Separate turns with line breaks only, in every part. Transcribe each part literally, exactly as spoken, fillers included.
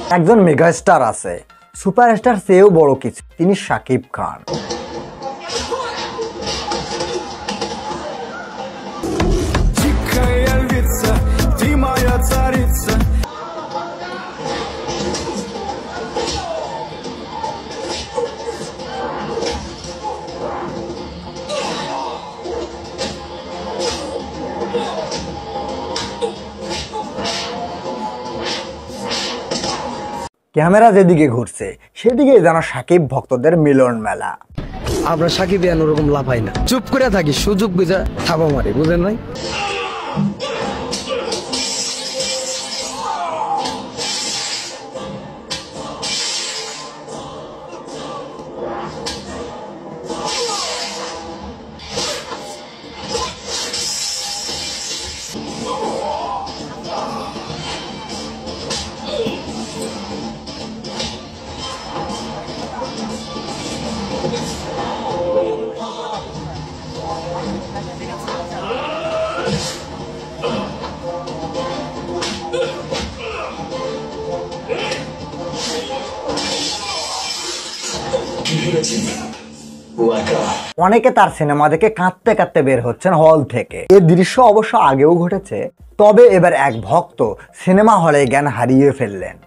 একজন মেগাস্টার আছে, সুপারস্টার চেয়েও বড় কিছু, তিনি শাকিব খান। ক্যামেরা যেদিকে ঘুরছে সেদিকে যেন সাকিব ভক্তদের মিলন মেলা।
আমরা সাকিব ইয়ান ওরকম লাফাই না, চুপ করে থাকি, সুযোগ বুঝা থাবা মারি, বুঝেন নাই?
অনেকে তার সিনেমা দেখে কাঁদতে কাঁদতে বের হচ্ছেন হল থেকে। এই দৃশ্য অবশ্য আগেও ঘটেছে, তবে এবার এক ভক্ত সিনেমা হলে জ্ঞান হারিয়ে ফেললেন।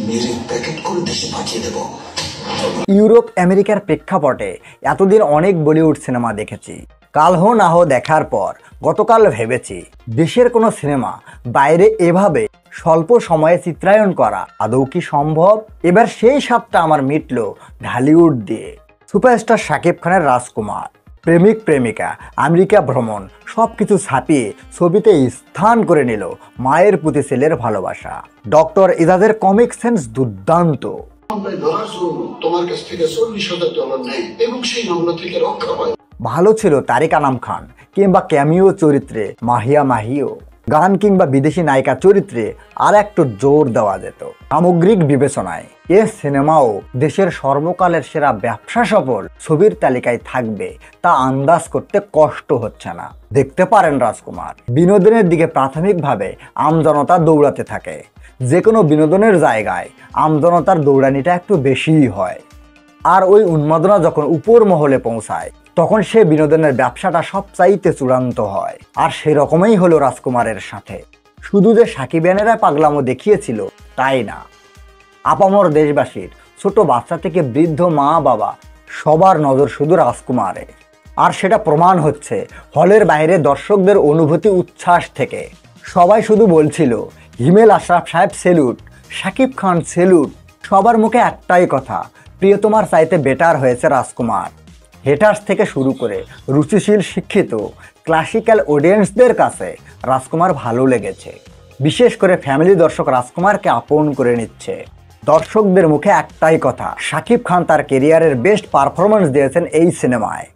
ইউরোপ আমেরিকার প্রেক্ষাপটে এতদিন অনেক বলিউড সিনেমা দেখেছি, কাল হো না হো দেখার পর গতকাল ভেবেছি দেশের কোনো সিনেমা বাইরে এভাবে স্বল্প সময়ে চিত্রায়ন করা আদৌ কি সম্ভব। এবার সেই স্বাদটা আমার মিটল ঢালিউড দিয়ে। সুপারস্টার শাকিব খানের রাজকুমার, প্রেমিক প্রেমিকা, আমেরিকা ভ্রমণ সবকিছু ছাপিয়ে ছবিতে স্থান করে নিল মায়ের প্রতি ছেলের ভালোবাসা। ডক্টর ইজাজের কমিক সেন্স দুর্দান্ত। ভালো ছিল তারিক আনাম খান কিংবা ক্যামিও চরিত্রে মাহিয়া মাহিও। গান কিংবা বিদেশি নায়িকা চরিত্রে আর একটু জোর দেওয়া যেত। সামগ্রিক বিবেচনায় এ সিনেমাও দেশের সর্বকালের সেরা ব্যবসা সফল ছবির তালিকায় থাকবে তা আন্দাজ করতে কষ্ট হচ্ছে না। দেখতে পারেন রাজকুমার। বিনোদনের দিকে প্রাথমিকভাবে আমজনতা দৌড়াতে থাকে, যে কোনো বিনোদনের জায়গায় আমজনতার দৌড়ানিটা একটু বেশিই হয়, আর ওই উন্মাদনা যখন উপর মহলে পৌঁছায় তখন সে বিনোদনের ব্যবসাটা সবচাইতে চূড়ান্ত হয়। আর সেরকমই হলো রাজকুমারের সাথে। শুধু যে সাকিবিয়ানেরা পাগলামো দেখিয়েছিল তাই না, আপামর দেশবাসীর ছোট বাচ্চা থেকে বৃদ্ধ মা বাবা সবার নজর শুধু রাজকুমারে। আর সেটা প্রমাণ হচ্ছে হলের বাইরে দর্শকদের অনুভূতি উচ্ছ্বাস থেকে। সবাই শুধু বলছিল হিমেল আশরাফ সাহেব সেলুট, শাকিব খান সেলুট। সবার মুখে একটাই কথা, প্রিয়তমার চাইতে বেটার হয়েছে রাজকুমার। হেটার্স থেকে শুরু করে রুচিশীল শিক্ষিত ক্লাসিক্যাল অডিয়েন্সদের কাছে রাজকুমার ভালো লেগেছে। বিশেষ করে ফ্যামিলি দর্শক রাজকুমারকে আপন করে নিচ্ছে। দর্শকদের মুখে একটাই কথা, শাকিব খান তার কেরিয়ারের বেস্ট পারফরমেন্স দিয়েছেন এই সিনেমায়।